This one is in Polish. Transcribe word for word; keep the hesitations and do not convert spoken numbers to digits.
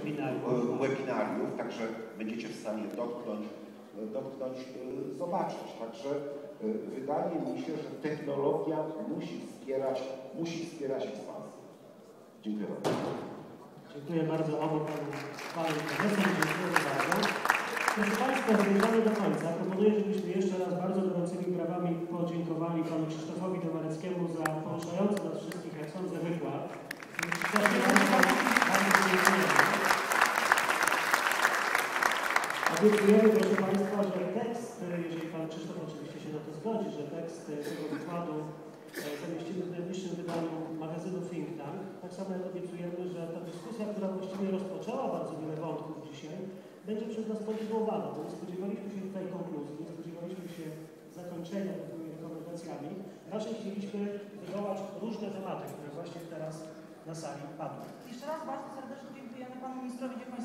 webinariów. webinariów, także będziecie w stanie dotknąć, dotknąć, zobaczyć. Także wydaje mi się, że technologia musi wspierać, musi wspierać ekspansję. Dziękuję bardzo. Dziękuję bardzo obu panu, panu profesorom, dziękuję bardzo. Proszę Państwa, zmierzamy do końca. Proponuję, żebyśmy jeszcze raz bardzo gorącymi brawami podziękowali panu Krzysztofowi Domareckiemu za poruszający nas wszystkich, jak sądzę, wykład. Krzysztofie, bardzo, bardzo dziękujemy. Obiecujemy, proszę Państwa, że tekst, jeżeli pan Krzysztof oczywiście się na to zgodzi, że tekst tego wykładu zamieścimy w najbliższym wydaniu magazynu Think Tank. Tak samo jak obiecujemy, że ta dyskusja, która właściwie rozpoczęła bardzo wiele wątków dzisiaj, będzie przez nas kontynuowana, bo nie spodziewaliśmy się tutaj konkluzji, nie spodziewaliśmy się zakończenia takimi rekomendacjami. Raczej chcieliśmy wywołać różne tematy, które właśnie teraz na sali padły. Jeszcze raz bardzo serdecznie dziękujemy panu ministrowi.